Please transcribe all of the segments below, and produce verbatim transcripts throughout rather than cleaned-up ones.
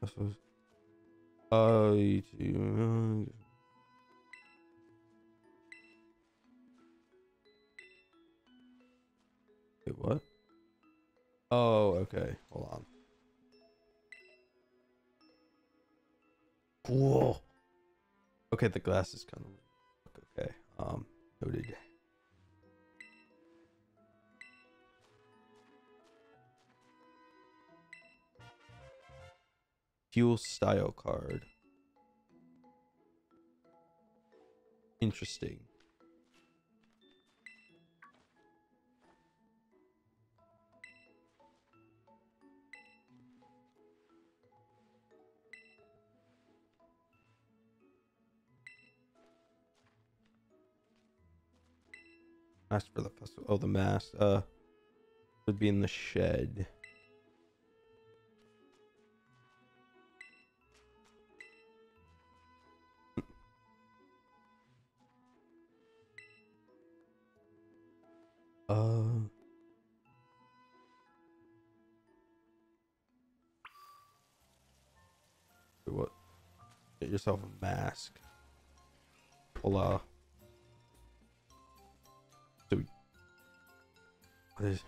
I suppose. Uh, you- wait, what? Oh, okay. Hold on. Cool. Okay, the glass is kind of okay. Um, noted. Teal style card. Interesting. Ask for the festival. Oh, the mask. Uh, would be in the shed. Uh. What? Get yourself a mask. Hola. So, what is?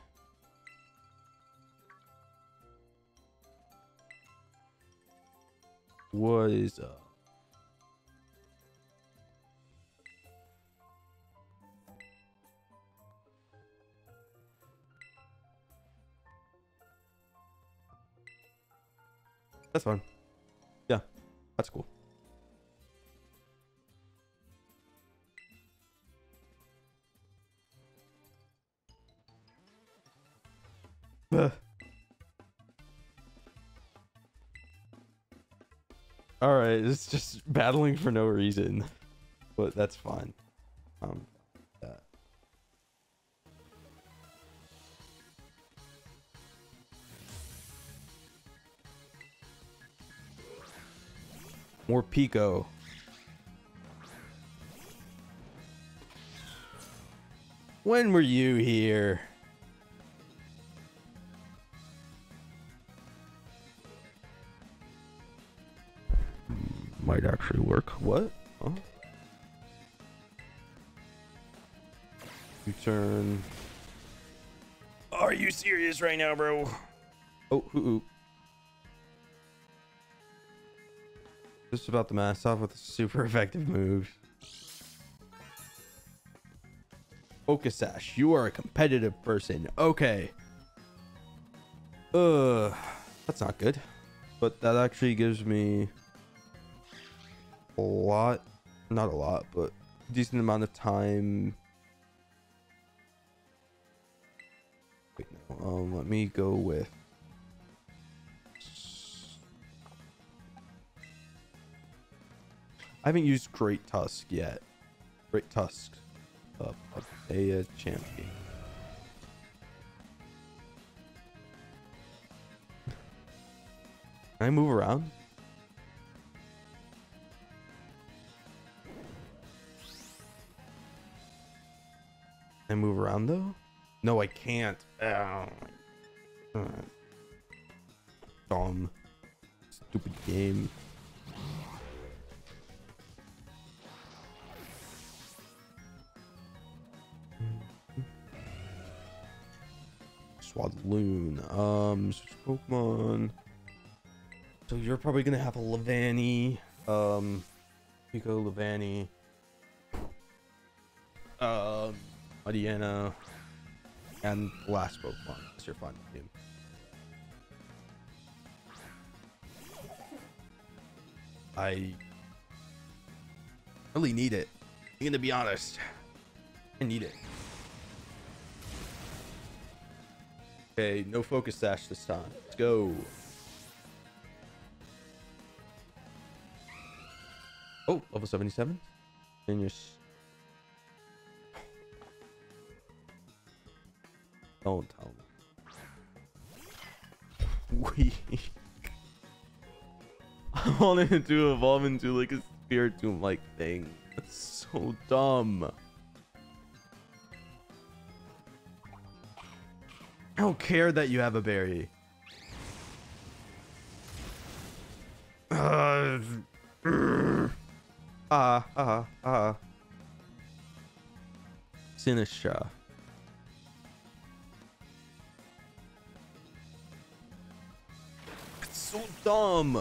What is uh? That's fine. Yeah, that's cool. All right, it's just battling for no reason, but that's fine. Um, yeah. More Pico. When were you here? Might actually work. What? Huh? Return. Are you serious right now, bro? Oh, ooh, ooh. Just about the mask off with a super effective move. Focus Sash. You are a competitive person. Okay. Uh, that's not good. But that actually gives me a lot. Not a lot, but a decent amount of time. Wait, no. Um, let me go with. I haven't used Great Tusk yet. Great Tusk. Uh, a, a champion. Can I move around? Can I move around though? No, I can't. Oh. Dumb. Stupid game. Swadloon. Um, switch Pokemon. So you're probably gonna have a Levani. Um, Pico, Levani. Um, Adiana. And last Pokemon. That's your final team. I really need it. I'm gonna be honest. I need it. Okay, no Focus Sash this time. Let's go. Oh, level seventy-seven. And you're... Don't tell me. We... I wanted to evolve into like a Spiritomb like thing. That's so dumb. I don't care that you have a berry. Uh, ah, ah, ah. Sinisha. It's so dumb.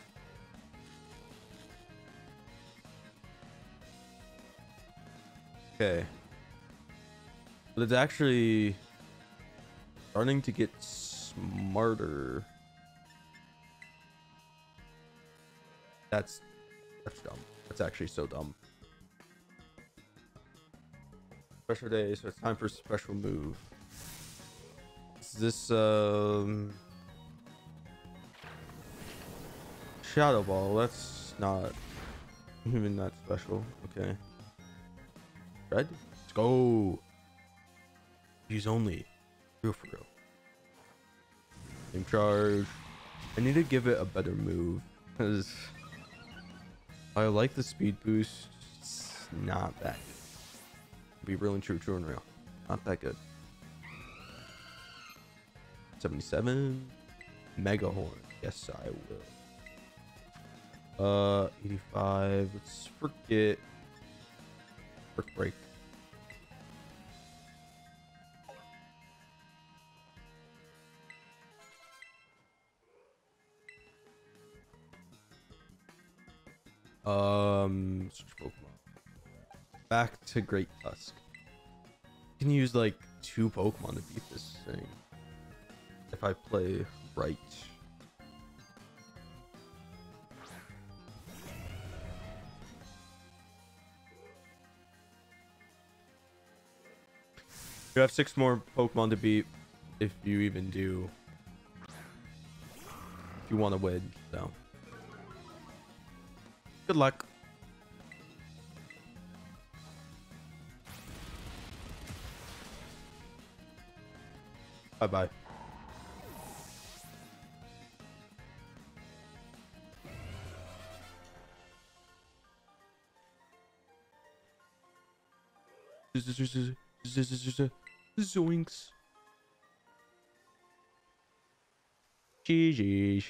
Okay. But it's actually starting to get smarter. That's that's dumb. That's actually so dumb. Special day, so it's time for special move. Is this um Shadow Ball? That's not even that special. Okay. Red? Let's go. Use only. Real for real. Same charge. I need to give it a better move because I like the speed boost. It's not that good. Be real and true, true and real. Not that good. seventy-seven. Mega Horn. Yes, I will. Uh, eighty-five. Let's forget. Brick break. Um, search Pokemon. Back to Great Tusk. You can use like two Pokemon to beat this thing if I play right. You have six more Pokemon to beat if you even do. If you want to win, so good luck. Bye bye. Zoinks. G G.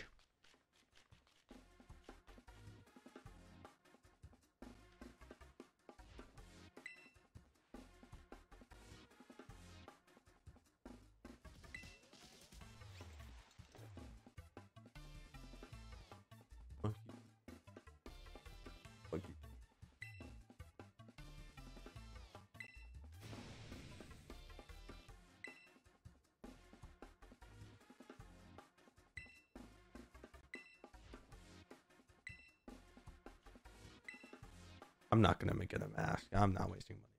I'm not gonna make it a mask. I'm not wasting money.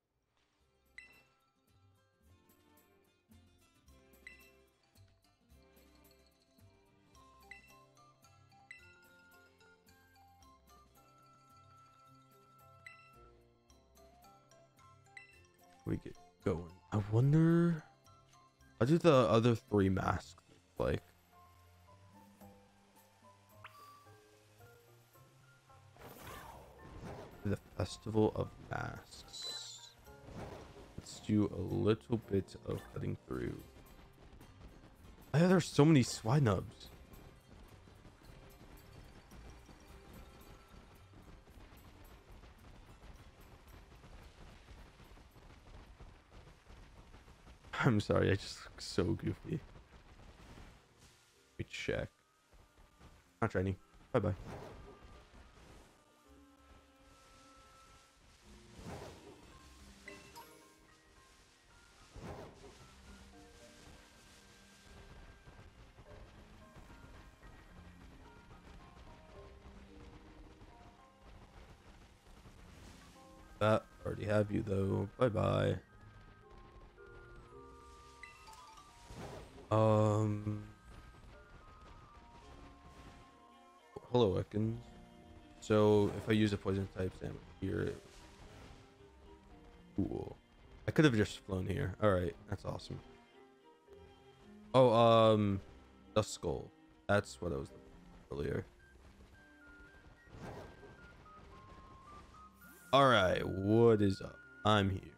We get going. I wonder. How do the other three masks look like? The Festival of Masks. Let's do a little bit of cutting through. Oh, there's so many Swinubs. I'm sorry, I just look so goofy. Let me check. Not training. Bye bye. That already have you though. Bye bye. Um. Hello, Ekans. So if I use a poison type sandwich here, cool. I could have just flown here. All right, that's awesome. Oh, um, Dust Skull. That's what I was looking for earlier. All right, what is up? I'm here.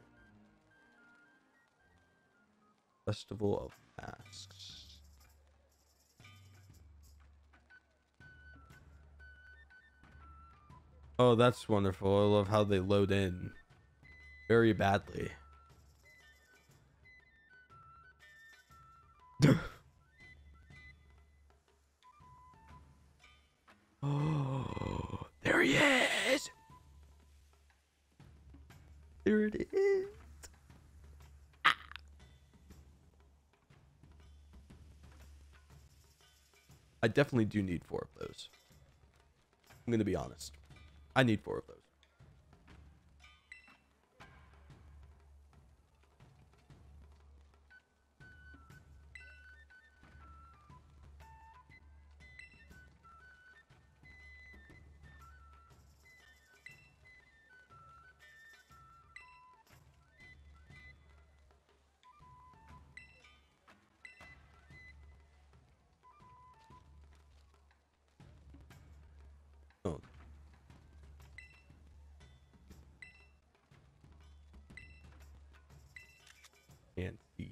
Festival of Masks. Oh, that's wonderful. I love how they load in very badly. Oh, there he is. There it is. Ah. I definitely do need four of those. I'm gonna be honest. I need four of those. Oh, and see.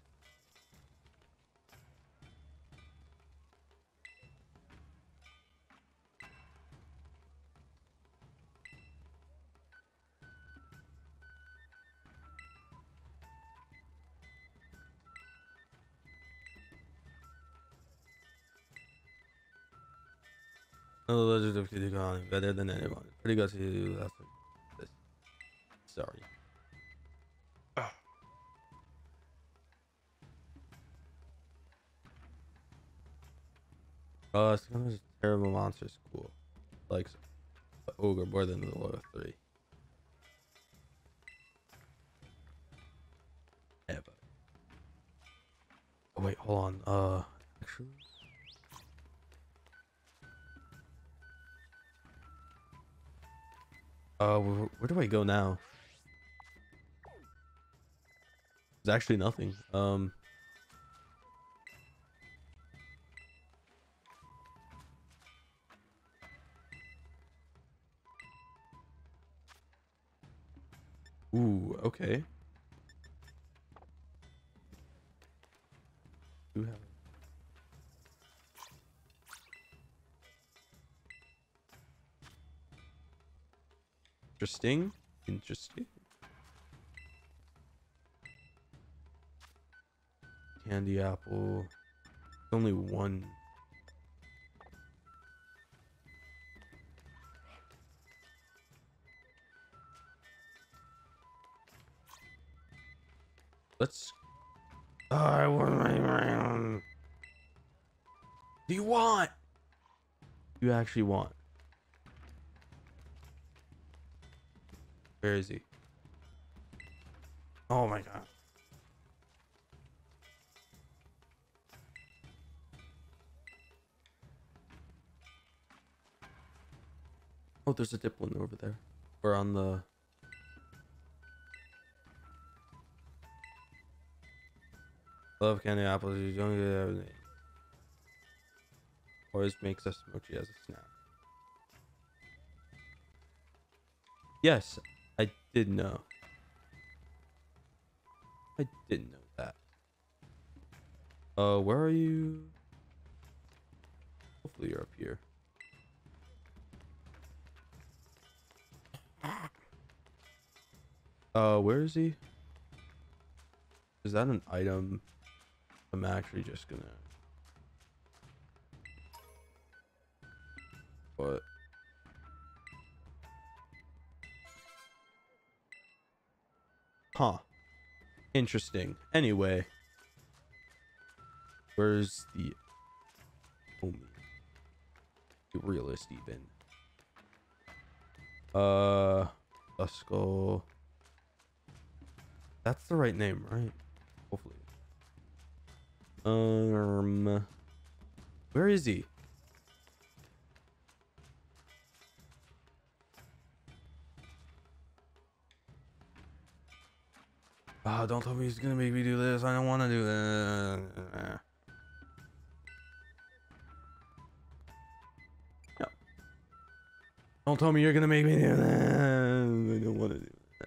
No, the legend of Kitty Kong better than anyone. Pretty good to you. That's this. Sorry. Oh, it's kind of a terrible monster school. Like the ogre more than the lower three. Ever. Oh wait, hold on. Uh, actually. Uh, where, where do I go now? There's actually nothing. Um. Ooh, okay. Do have interesting. Interesting. Candy apple. Only one. Let's. I want my. Do you want? You actually want? Where is he? Oh my god. Oh, there's a dipplin over there. Or on the. Love candy apples. You don't get everything. Always makes us mochi as a snack. Yes, I did know. I didn't know that. Uh, where are you? Hopefully you're up here. Uh, where is he? Is that an item? I'm actually just gonna. What? Huh. Interesting. Anyway. Where's the homie? The realist even. Uh a skull. That's the right name, right? Hopefully. Um where is he? Oh, don't tell me he's gonna make me do this. I don't want to do that. No. Don't tell me you're gonna make me do that. I don't want to do that.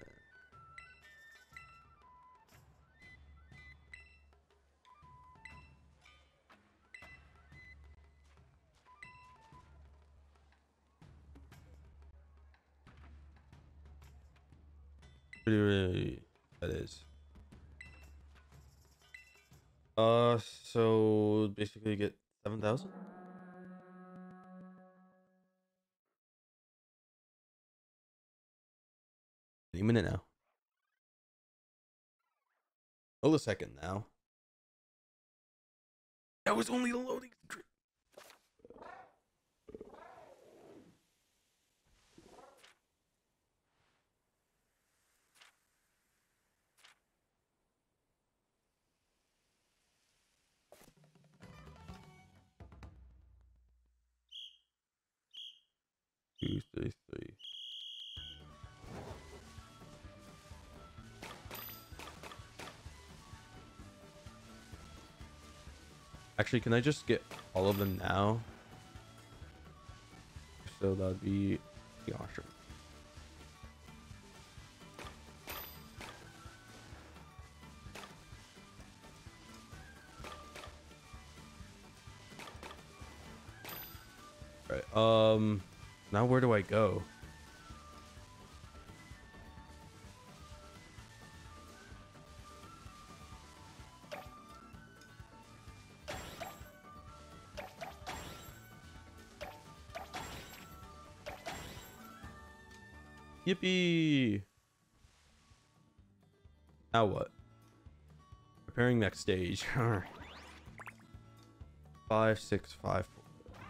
Pretty really that is. Uh, so basically get seven thousand. Any minute now. Oh, a second now. That was only the loading screen. Two, three, three. Actually, can I just get all of them now? So that'd be yeah, sure. All right. Um. Now where do I go? Yippee! Now what? Preparing next stage. Five, six, five, four.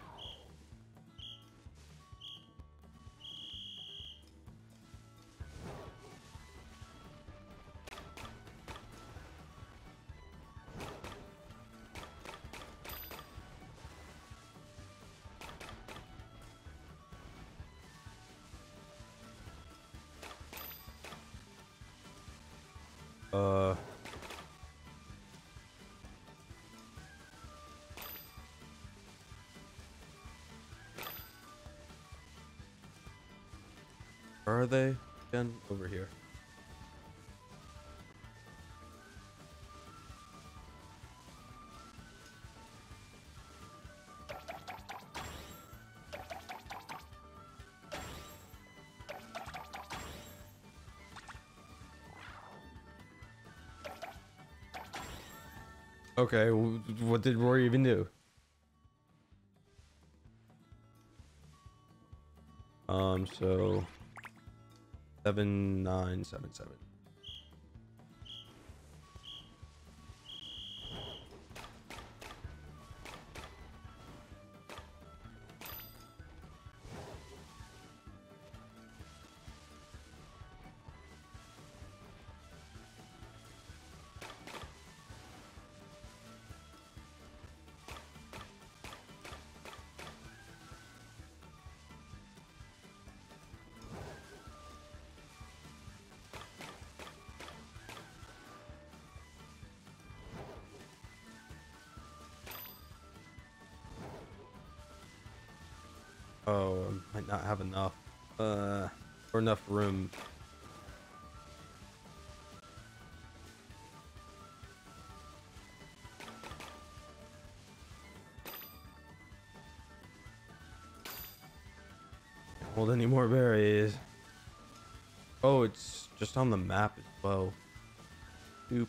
Uh. Where are they again? Over here. Okay, what did Rory even do? Um, so seven, nine, seven, seven. Oh, I might not have enough, uh, or enough room. Hold any more berries? Oh, it's just on the map as well. Oops.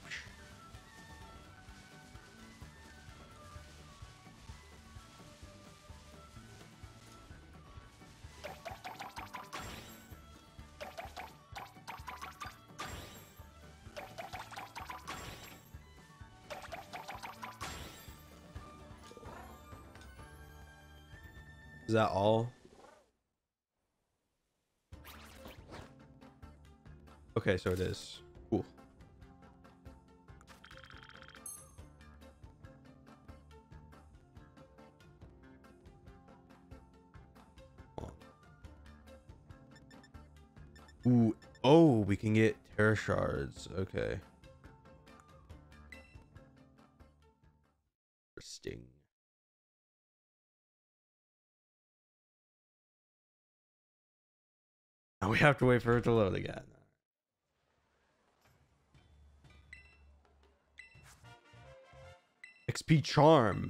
Is that all? Okay, so it is. Cool. Ooh, oh, we can get terror shards. Okay. Interesting. Now we have to wait for it to load again. X P charm.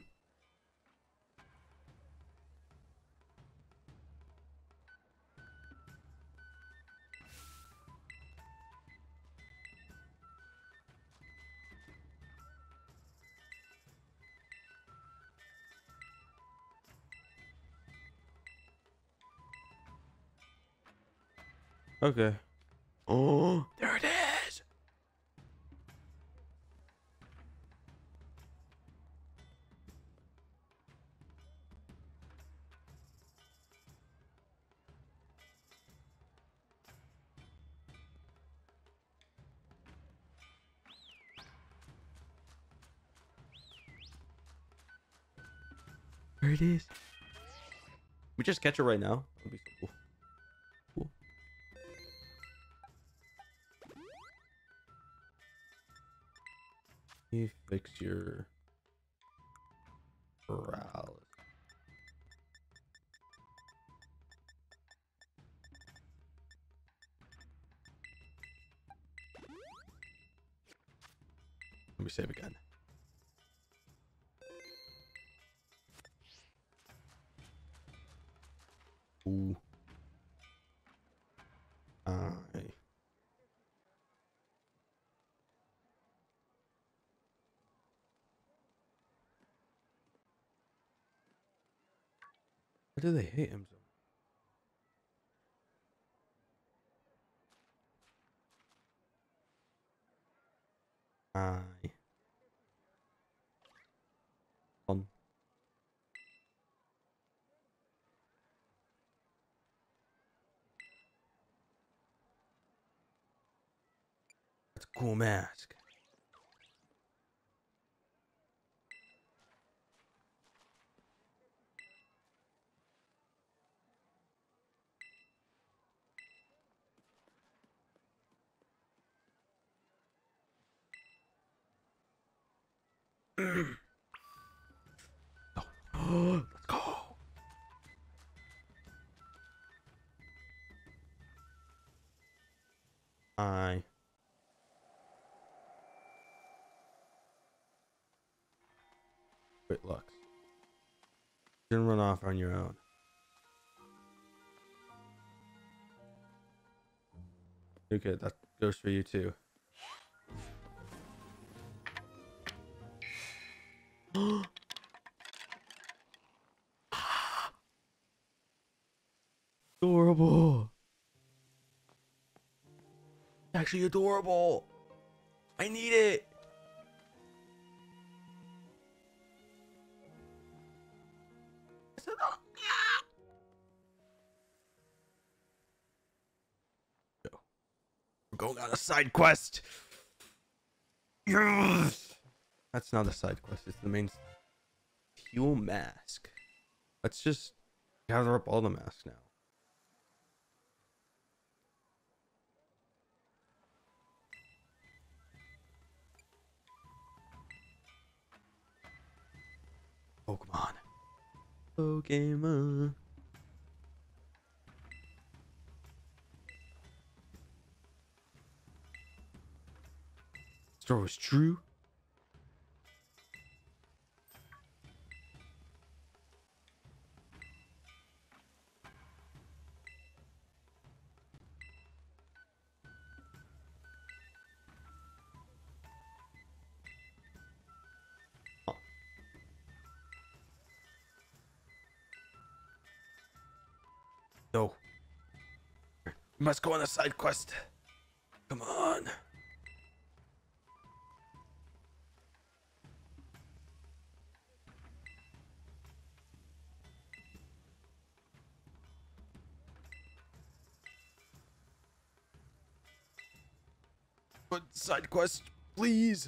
Okay. Oh, there it is. There it is. We just catch it right now. That'd be so cool. Cool. You fix your paralysis. Let me save again. Ooh. Aye. Why do they hate him so? Aye. Fun. That's a cool mask. Oh, let's go. Aye. Wait, Lux. You can run off on your own. Okay, that goes for you too. Adorable. Actually adorable. I need it. We're going on a side quest. Yes. That's not a side quest. It's the main Teal mask. Let's just gather up all the masks now. Pokemon. Pokemon. Story was true. Oh. No. We must go on a side quest. Come on. But side quest, please.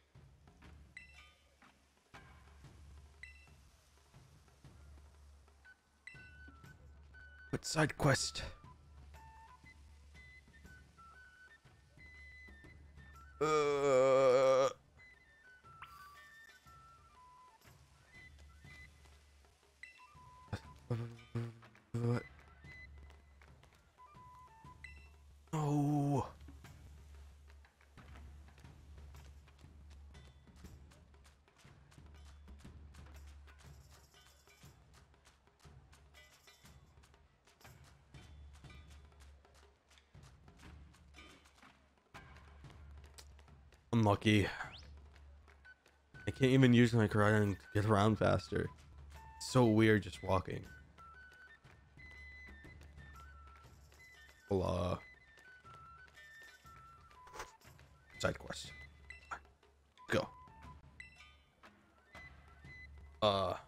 But side quest. Uh. What? No. Unlucky. I can't even use my karate to get around faster. It's so weird just walking. Blah. Side quest. Go. Uh,